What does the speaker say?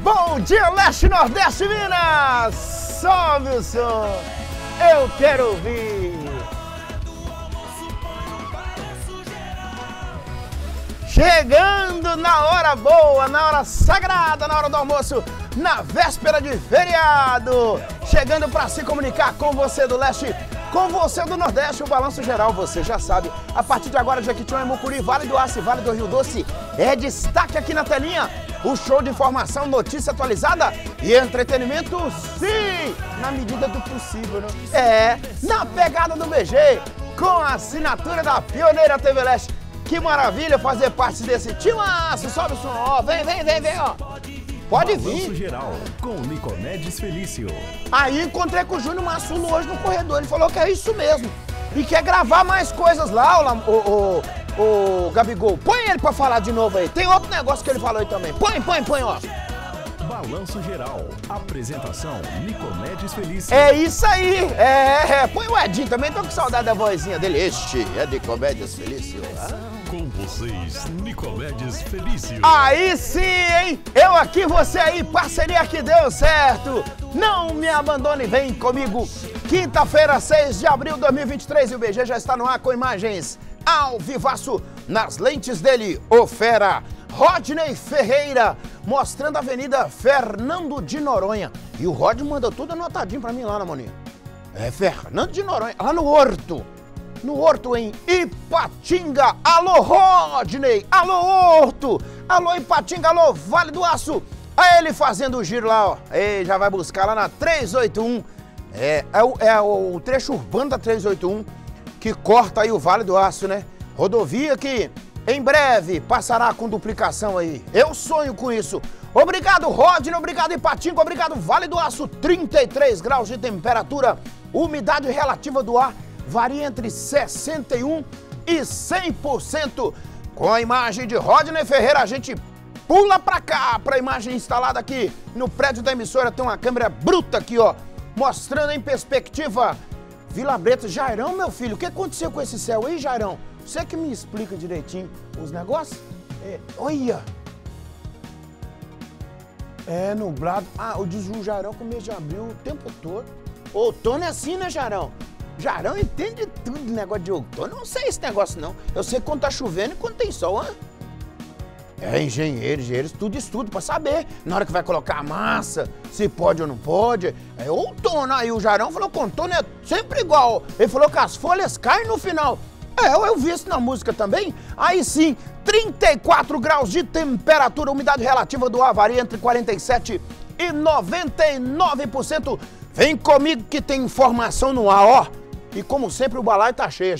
Bom dia, Leste, Nordeste, Minas! Sobe o som, eu quero ouvir! Chegando na hora boa, na hora sagrada, na hora do almoço, na véspera de feriado! Chegando para se comunicar com você do Leste, com você do Nordeste, o Balanço Geral, você já sabe. A partir de agora, Jequitinhonha, Mucuri, Vale do Aço e Vale do Rio Doce é destaque aqui na telinha. O show de informação, notícia atualizada e entretenimento, sim, na medida do possível, né? Na pegada do BG, com a assinatura da pioneira TV Leste. Que maravilha fazer parte desse timaço. Sobe o som, ó, vem, ó. Pode vir. Balanço Geral, com Nicomedes Felício. Aí encontrei com o Júnior Massulo hoje no corredor, ele falou que é isso mesmo. E quer gravar mais coisas lá, o Gabigol. Põe ele pra falar de novo aí. Tem outro negócio que ele falou aí também. Põe, ó. Balanço Geral. Apresentação, Nicomedes Felício. É isso aí. Põe o Edinho também. Tô com saudade da vozinha dele. Este é Nicomedes Felício. Com vocês, Nicomedes Felício. Aí sim, hein? Eu aqui, você aí. Parceria que deu certo. Não me abandone, vem comigo. Quinta-feira, 6 de abril de 2023. E o BG já está no ar com imagens ao vivaço nas lentes dele, o fera Rodney Ferreira, mostrando a Avenida Fernando de Noronha. E o Rod mandou tudo anotadinho pra mim lá, Moninha. Fernando de Noronha, lá no Horto. No Horto, em Ipatinga. Alô, Rodney! Alô, Horto! Alô, Ipatinga! Alô, Vale do Aço! Aí ele fazendo o giro lá, ó. Ele já vai buscar lá na 381. É o trecho urbano da 381 que corta aí o Vale do Aço, né? Rodovia que em breve passará com duplicação aí. Eu sonho com isso. Obrigado, Rodney. Obrigado, Ipatinga. Obrigado, Vale do Aço. 33 graus de temperatura. Umidade relativa do ar varia entre 61% e 100%. Com a imagem de Rodney Ferreira, a gente pula pra cá, pra imagem instalada aqui no prédio da emissora. Tem uma câmera bruta aqui, ó, mostrando em perspectiva Vila Breta. Jairão, meu filho, o que aconteceu com esse céu aí, Jairão? Você que me explica direitinho os negócios? Olha! Nublado. O Jairão com o mês de abril o tempo todo. Outono é assim, né, Jairão? Jairão entende tudo de negócio de outono. Eu não sei esse negócio, não. Eu sei quando tá chovendo e quando tem sol, hein? Engenheiros, tudo estudo pra saber. Na hora que vai colocar a massa, se pode ou não pode. É outono. Aí o Jairão falou que o outono é sempre igual. Ele falou que as folhas caem no final. Eu vi isso na música também. Aí sim, 34 graus de temperatura, umidade relativa do ar varia entre 47% e 99%. Vem comigo que tem informação no ar, ó. E como sempre o balaio tá cheio.